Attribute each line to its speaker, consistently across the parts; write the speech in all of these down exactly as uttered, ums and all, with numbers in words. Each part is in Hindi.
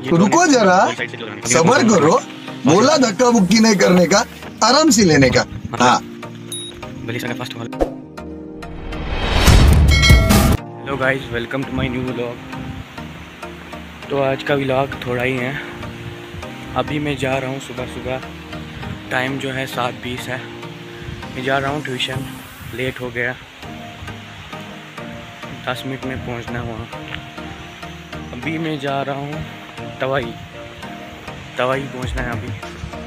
Speaker 1: तो रुको जरा, सबर करो, बोला धक्का बुक्की नहीं करने का, आराम से लेने का। हाँ
Speaker 2: hello guys, welcome to my new vlog. तो आज का व्लॉग थोड़ा ही है। अभी मैं जा रहा हूँ सुबह सुबह, टाइम जो है सात बीस है। मैं जा रहा हूँ ट्यूशन, लेट हो गया, दस मिनट में पहुँचना वहाँ। अभी मैं जा रहा हूँ तवाई तवाई पहुँचना है अभी।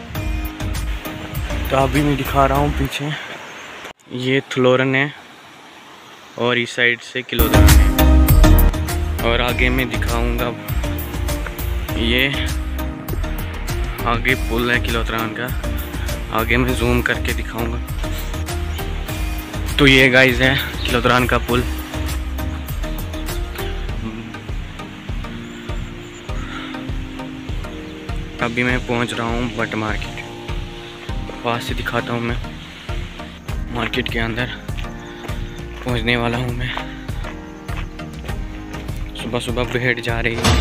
Speaker 2: तो अभी मैं दिखा रहा हूँ पीछे, ये थलोरन है और इस साइड से किलोद्रान है। और आगे मैं दिखाऊंगा, ये आगे पुल है किलोद्रान का, आगे मैं जूम करके दिखाऊंगा। तो ये गाइस है किलोद्रान का पुल। अभी मैं पहुंच रहा हूँ बट मार्केट, पास से दिखाता हूँ। मैं मार्केट के अंदर पहुंचने वाला हूँ। मैं सुबह सुबह भीड़ जा रही है।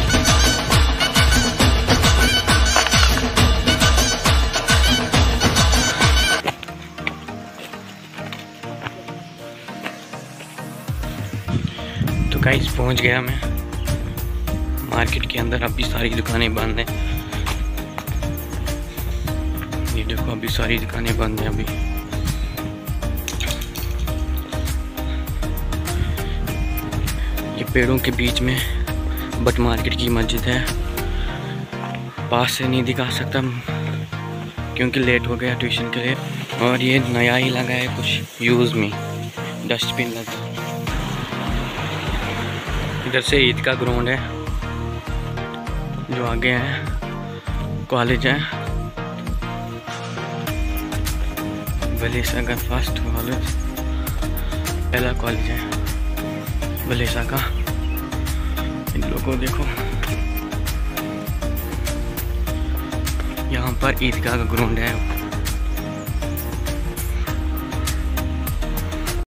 Speaker 2: तो गाइस पहुंच गया मैं मार्केट के अंदर। अभी सारी दुकानें बंद हैं, ये देखो अभी सारी दुकानें बंद हैं। अभी ये पेड़ों के बीच में बट मार्केट की मस्जिद है। पास से नहीं दिखा सकता क्योंकि लेट हो गया ट्यूशन के लिए। और ये नया ही लगा है कुछ, यूज़ में डस्टबिन लगा। इधर से ईद का ग्राउंड है, जो आगे है कॉलेज है, बलेसा का फर्स्ट कॉलेज, पहला कॉलेज है बलेसा का। इन लोगों को देखो, यहाँ पर ईदगाह का ग्राउंड है।